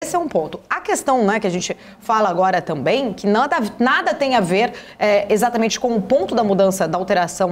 esse é um ponto. A questão, né, que a gente fala agora também, que nada tem a ver exatamente com o ponto da mudança, da alteração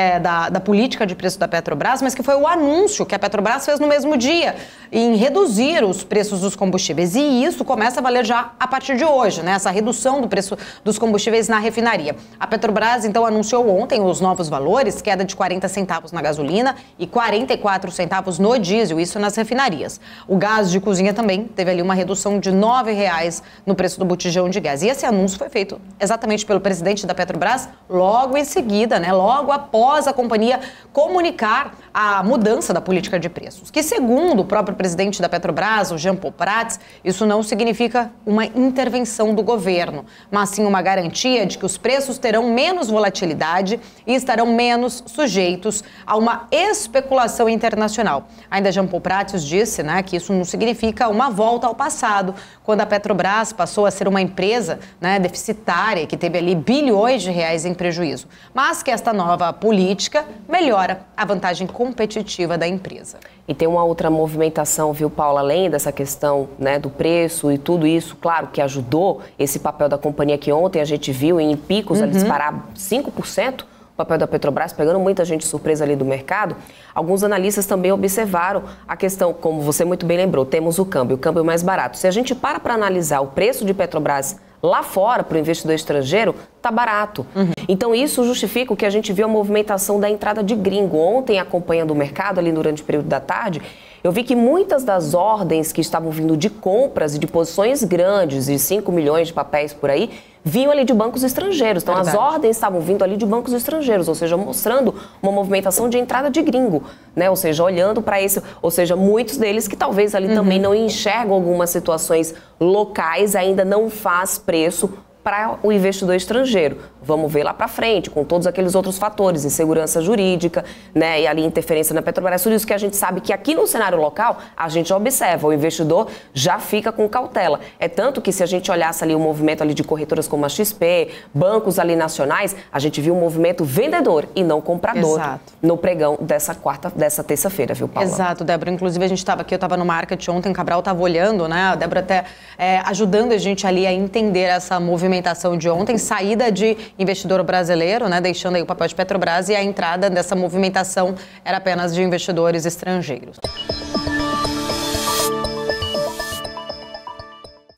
da política de preço da Petrobras, mas que foi o anúncio que a Petrobras fez no mesmo dia em reduzir os preços dos combustíveis. E isso começa a valer já a partir de hoje, né? Essa redução do preço dos combustíveis na refinaria. A Petrobras, então, anunciou ontem os novos valores, queda de 40 centavos na gasolina e 44 centavos no diesel, isso nas refinarias. O gás de cozinha também teve ali uma redução de R$ 9,00 no preço do botijão de gás. E esse anúncio foi feito exatamente pelo presidente da Petrobras logo em seguida, né? Logo após a companhia comunicar a mudança da política de preços, que segundo o próprio presidente da Petrobras, o Jean Paul Prats, isso não significa uma intervenção do governo, mas sim uma garantia de que os preços terão menos volatilidade e estarão menos sujeitos a uma especulação internacional. Ainda Jean Paul Prats disse, né, que isso não significa uma volta ao passado, quando a Petrobras passou a ser uma empresa, né, deficitária, que teve ali bilhões de reais em prejuízo, mas que esta nova política melhora a vantagem competitiva da empresa. E tem uma outra movimentação, viu, Paula, além dessa questão, né, do preço e tudo isso, claro que ajudou esse papel da companhia que ontem a gente viu em picos a disparar 5%, o papel da Petrobras, pegando muita gente surpresa ali do mercado. Alguns analistas também observaram a questão, como você muito bem lembrou, temos o câmbio mais barato. Se a gente para analisar o preço de Petrobras lá fora, para o investidor estrangeiro, tá barato. Então isso justifica o que a gente viu a movimentação da entrada de gringo. Ontem, acompanhando o mercado ali durante o período da tarde, eu vi que muitas das ordens que estavam vindo de compras e de posições grandes, de 5 milhões de papéis por aí, vinham ali de bancos estrangeiros. Então, as ordens estavam vindo ali de bancos estrangeiros, ou seja, mostrando uma movimentação de entrada de gringo, né? Ou seja, olhando para esse, ou seja, muitos deles que talvez ali também não enxergam algumas situações locais, ainda não faz preço para o investidor estrangeiro. Vamos ver lá para frente, com todos aqueles outros fatores, insegurança jurídica, né, e ali interferência na Petrobras. Por isso que a gente sabe que aqui no cenário local, a gente já observa, o investidor já fica com cautela. É tanto que se a gente olhasse ali o movimento ali de corretoras como a XP, bancos ali nacionais, a gente viu um movimento vendedor e não comprador no pregão dessa terça-feira, viu, Paula? Exato, Débora. Inclusive, a gente estava aqui, eu estava no market ontem, o Cabral estava olhando, né, a Débora até ajudando a gente ali a entender essa movimentação de ontem, saída de investidor brasileiro, né, deixando aí o papel de Petrobras, e a entrada dessa movimentação era apenas de investidores estrangeiros.